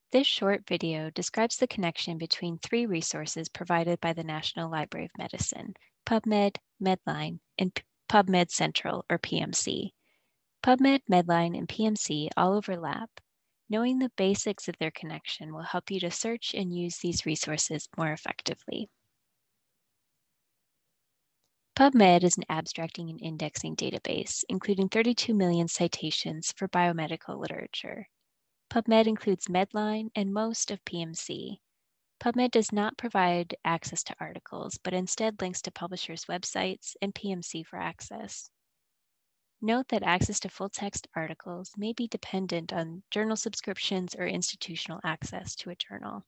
This short video describes the connection between three resources provided by the National Library of Medicine: PubMed, MEDLINE, and PubMed Central, or PMC. PubMed, MEDLINE, and PMC all overlap. Knowing the basics of their connection will help you to search and use these resources more effectively. PubMed is an abstracting and indexing database, including 32 million citations for biomedical literature. PubMed includes MEDLINE and most of PMC. PubMed does not provide access to articles, but instead links to publishers' websites and PMC for access. Note that access to full-text articles may be dependent on journal subscriptions or institutional access to a journal.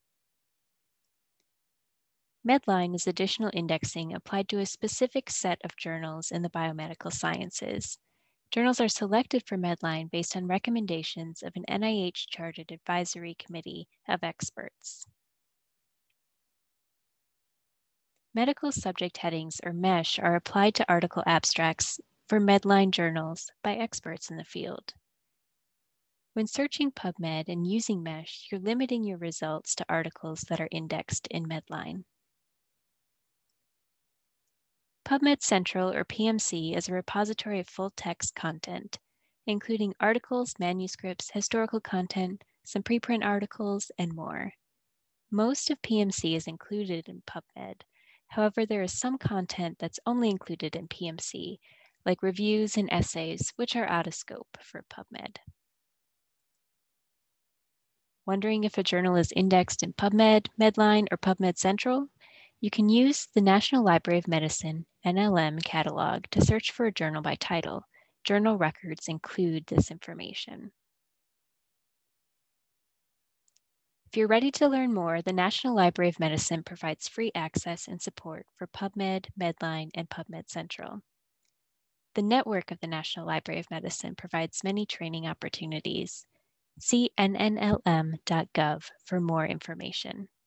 MEDLINE is additional indexing applied to a specific set of journals in the biomedical sciences. Journals are selected for MEDLINE based on recommendations of an NIH-chartered advisory committee of experts. Medical subject headings, or MESH, are applied to article abstracts for MEDLINE journals by experts in the field. When searching PubMed and using MESH, you're limiting your results to articles that are indexed in MEDLINE. PubMed Central, or PMC, is a repository of full-text content, including articles, manuscripts, historical content, some preprint articles, and more. Most of PMC is included in PubMed. However, there is some content that's only included in PMC, like reviews and essays, which are out of scope for PubMed. Wondering if a journal is indexed in PubMed, MEDLINE, or PubMed Central? You can use the National Library of Medicine NLM catalog to search for a journal by title. Journal records include this information. If you're ready to learn more, the National Library of Medicine provides free access and support for PubMed, MEDLINE, and PubMed Central. The network of the National Library of Medicine provides many training opportunities. See nnlm.gov for more information.